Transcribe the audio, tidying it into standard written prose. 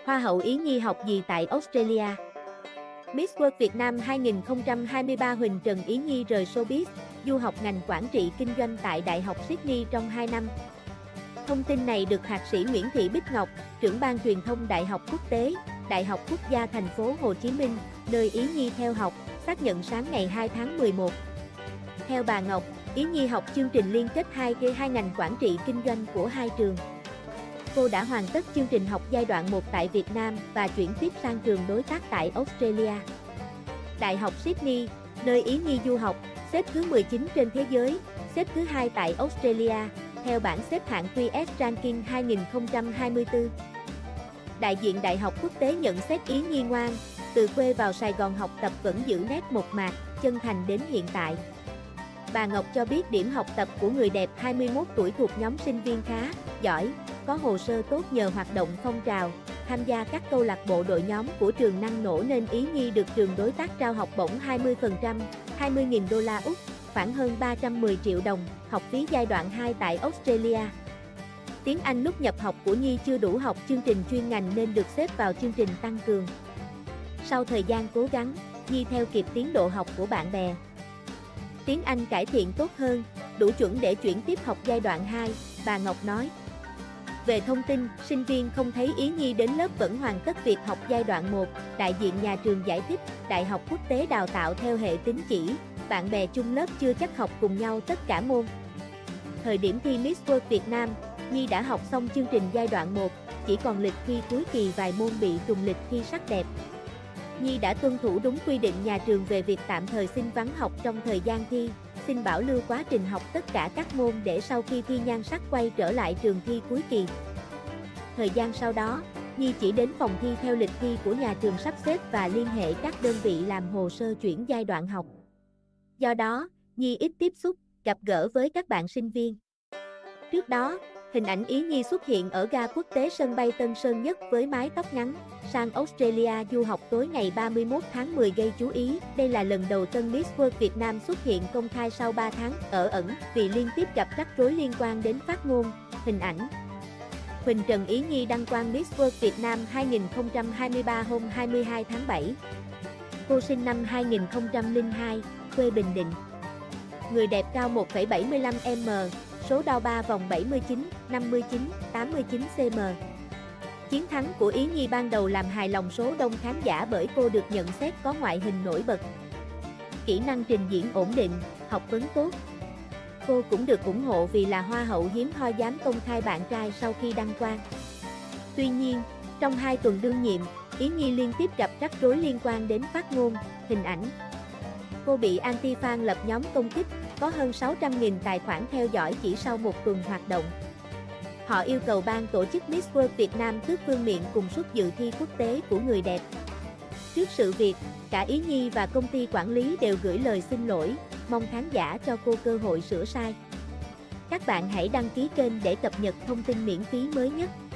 Hoa hậu Ý Nhi học gì tại Australia? Miss World Việt Nam 2023 Huỳnh Trần Ý Nhi rời showbiz, du học ngành quản trị kinh doanh tại Đại học Sydney trong 2 năm. Thông tin này được Thạc sĩ Nguyễn Thị Bích Ngọc, trưởng ban truyền thông Đại học Quốc tế, Đại học Quốc gia thành phố Hồ Chí Minh, nơi Ý Nhi theo học, xác nhận sáng ngày 2 tháng 11. Theo bà Ngọc, Ý Nhi học chương trình liên kết hai ngành quản trị kinh doanh của hai trường. Cô đã hoàn tất chương trình học giai đoạn 1 tại Việt Nam và chuyển tiếp sang trường đối tác tại Australia. Đại học Sydney, nơi Ý Nhi du học, xếp thứ 19 trên thế giới, xếp thứ 2 tại Australia, theo bảng xếp hạng QS Ranking 2024. Đại diện Đại học Quốc tế nhận xét Ý Nhi ngoan, từ quê vào Sài Gòn học tập vẫn giữ nét mộc mạc, chân thành đến hiện tại. Bà Ngọc cho biết điểm học tập của người đẹp 21 tuổi thuộc nhóm sinh viên khá, giỏi, có hồ sơ tốt nhờ hoạt động phong trào, tham gia các câu lạc bộ đội nhóm của trường năng nổ nên Ý Nhi được trường đối tác trao học bổng 20%, 20.000 đô la Úc, khoảng hơn 310 triệu đồng, học phí giai đoạn 2 tại Australia. Tiếng Anh lúc nhập học của Nhi chưa đủ học chương trình chuyên ngành nên được xếp vào chương trình tăng cường. Sau thời gian cố gắng, Nhi theo kịp tiến độ học của bạn bè. Tiếng Anh cải thiện tốt hơn, đủ chuẩn để chuyển tiếp học giai đoạn 2, bà Ngọc nói. Về thông tin, sinh viên không thấy Ý Nhi đến lớp vẫn hoàn tất việc học giai đoạn 1, đại diện nhà trường giải thích, Đại học Quốc tế đào tạo theo hệ tín chỉ, bạn bè chung lớp chưa chắc học cùng nhau tất cả môn. Thời điểm thi Miss World Việt Nam, Nhi đã học xong chương trình giai đoạn 1, chỉ còn lịch thi cuối kỳ vài môn bị trùng lịch thi sắc đẹp. Nhi đã tuân thủ đúng quy định nhà trường về việc tạm thời xin vắng học trong thời gian thi, xin bảo lưu quá trình học tất cả các môn để sau khi thi nhan sắc quay trở lại trường thi cuối kỳ. Thời gian sau đó, Nhi chỉ đến phòng thi theo lịch thi của nhà trường sắp xếp và liên hệ các đơn vị làm hồ sơ chuyển giai đoạn học. Do đó, Nhi ít tiếp xúc, gặp gỡ với các bạn sinh viên. Trước đó, hình ảnh Ý Nhi xuất hiện ở ga quốc tế sân bay Tân Sơn Nhất với mái tóc ngắn, sang Australia du học tối ngày 31 tháng 10 gây chú ý. Đây là lần đầu tân Miss World Việt Nam xuất hiện công khai sau 3 tháng ở ẩn vì liên tiếp gặp rắc rối liên quan đến phát ngôn, hình ảnh. Huỳnh Trần Ý Nhi đăng quang Miss World Việt Nam 2023 hôm 22 tháng 7. Cô sinh năm 2002, quê Bình Định. Người đẹp cao 1,75m, số đo 3 vòng 79, 59, 89 cm. Chiến thắng của Ý Nhi ban đầu làm hài lòng số đông khán giả bởi cô được nhận xét có ngoại hình nổi bật, kỹ năng trình diễn ổn định, học vấn tốt. Cô cũng được ủng hộ vì là hoa hậu hiếm hoi dám công khai bạn trai sau khi đăng quang. Tuy nhiên, trong 2 tuần đương nhiệm, Ý Nhi liên tiếp gặp rắc rối liên quan đến phát ngôn, hình ảnh. Cô bị anti-fan lập nhóm công kích, có hơn 600.000 tài khoản theo dõi chỉ sau 1 tuần hoạt động. Họ yêu cầu ban tổ chức Miss World Việt Nam tước vương miện cùng suất dự thi quốc tế của người đẹp. Trước sự việc, cả Ý Nhi và công ty quản lý đều gửi lời xin lỗi, mong khán giả cho cô cơ hội sửa sai. Các bạn hãy đăng ký kênh để cập nhật thông tin miễn phí mới nhất.